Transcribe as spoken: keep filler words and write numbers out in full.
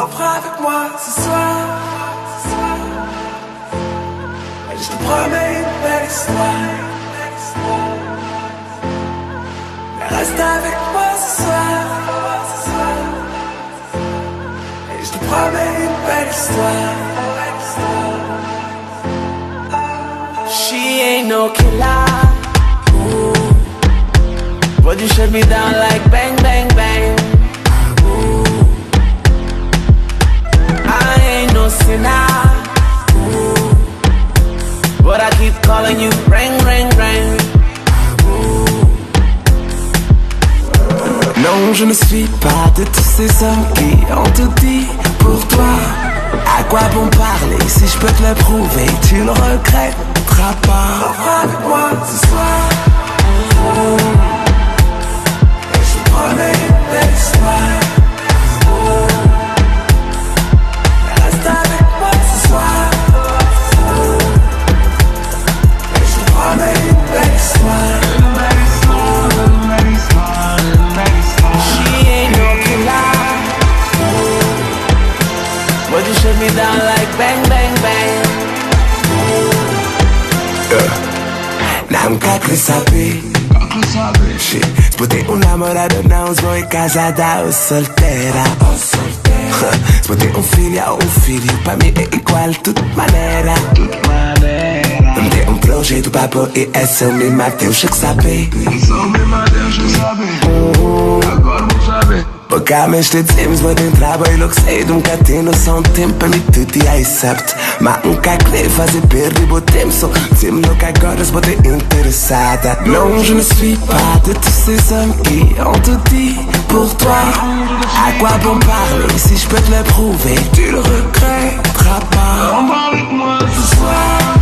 propre avec moi ce soir. Et je te promets une belle histoire. Mais reste avec moi ce soir. Et je te promets une belle histoire. She ain't no killer. Ooh. But you shut me down like bang, bang, bang. Ooh. I ain't no sinner. Ooh. But I keep calling you ring, ring, ring. Ooh. Non, je ne suis pas de tous ces hommes qui ont tout dit pour toi. À quoi bon parler si je peux te le prouver? Tu ne regretteras pas. Avec moi ce soir. Oh. Et je te promets une belle histoire. Oh. Reste avec moi ce soir. Oh. Et je te promets une belle histoire. She ain't no killer. But you shut me down like bang, bang, bang. Yeah. Nam kakle sabe. Shit. Spute un'amorata, não sou casada ou solteira. Spute um filho ou um filho, pra mim é igual, tudo maneira. Não tem um projeto pra pôr e é seu me Mateus, que sabe. Sou me Mateus, que sabe. Agora vou saber. Porque mes te dimes vou entrar bem logo cedo. Nunca tem noção de tempo pra mim tudo e accept. Mas nunca queria fazer perder o tempo. Só diz-me logo agora se pode interessada. Non, je ne suis pas de tous ces hommes qui ont tout dit pour toi. À quoi bon parler si je peux te le prouver? Tu le regretteras pas. On parle avec moi ce soir.